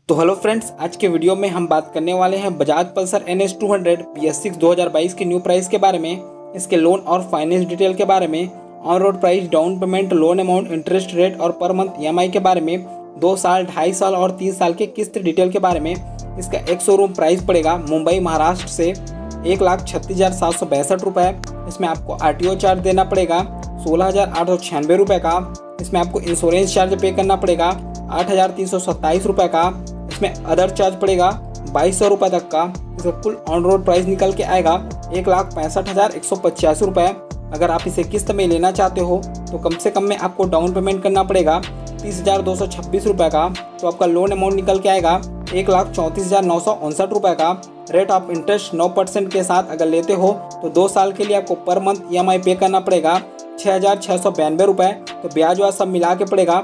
तो hello friends, आज के वीडियो में हम बात करने वाले हैं बजाज पल्सर NS 200 BS6 2022 के न्यू प्राइस के बारे में, इसके लोन और फाइनेंस डिटेल के बारे में, on road price, down payment, loan amount, interest rate और पर मंथ EMI के बारे में, 2 साल, 2.5 साल और 3 साल के किस्त डिटेल के बारे में। इसका एक शोरूम प्राइस पड़ेगा मुंबई महाराष्ट्र से 1,36,762 रुपये। इसमें आपको RTO चार्ज देना पड़ेगा 16,896 रुपये का। इसमें आपको इंश्योरेंस चार्ज पे करना पड़ेगा 8,327 रुपये का। इसमें अदर चार्ज पड़ेगा 2,200 रुपये तक का। इसका कुल ऑन रोड प्राइस निकल के आएगा 1,65,185 रुपये। अगर आप इसे किस्त में लेना चाहते हो तो कम से कम में आपको डाउन पेमेंट करना पड़ेगा 30,226 रुपये का। तो आपका लोन अमाउंट निकल के आएगा 1,34,959 रुपये का। रेट ऑफ इंटरेस्ट 9% के साथ अगर लेते हो तो 2 साल के लिए आपको पर मंथ EMI पे करना पड़ेगा 6,692 रुपये। तो ब्याज वाज सब मिला के पड़ेगा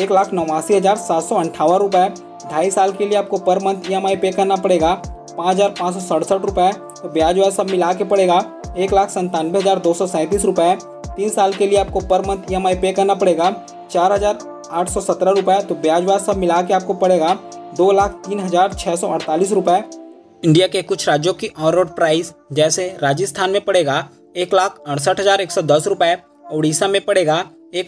1,89,758 रुपये। 2.5 साल के लिए आपको पर मंथ EMI पे करना पड़ेगा 5,567 रुपये। तो ब्याज वाज सब मिला के पड़ेगा 1,97,237 रुपये। 3 साल के लिए आपको पर मंथ EMI पे करना पड़ेगा 4,817 रुपये। तो ब्याज वाज सब मिला के आपको पड़ेगा 2,03,648 रुपये। इंडिया के कुछ राज्यों की ऑन रोड प्राइस, जैसे राजस्थान में पड़ेगा 1,68,110 रुपये, उड़ीसा में पड़ेगा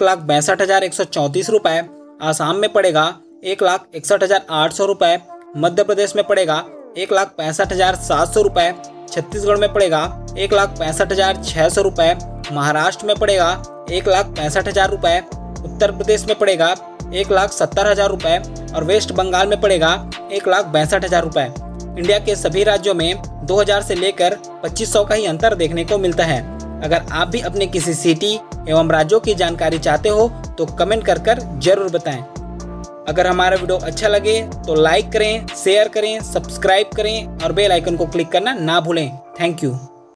1,62,134 रुपये, आसाम में पड़ेगा 1,61,800 रुपये, मध्य प्रदेश में पड़ेगा 1,65,700 रुपये, छत्तीसगढ़ में पड़ेगा 1,65,600 रुपये, महाराष्ट्र में पड़ेगा 1,65,000 रुपये, उत्तर प्रदेश में पड़ेगा 1,70,000 रुपये और वेस्ट बंगाल में पड़ेगा 1,62,000 रुपये। इंडिया के सभी राज्यों में 2,000 से लेकर 2,500 का ही अंतर देखने को मिलता है। अगर आप भी अपने किसी सिटी एवं राज्यों की जानकारी चाहते हो तो कमेंट कर जरूर बताएं। अगर हमारा वीडियो अच्छा लगे तो लाइक करें, शेयर करें, सब्सक्राइब करें और बेल आइकन को क्लिक करना ना भूलें। Thank you.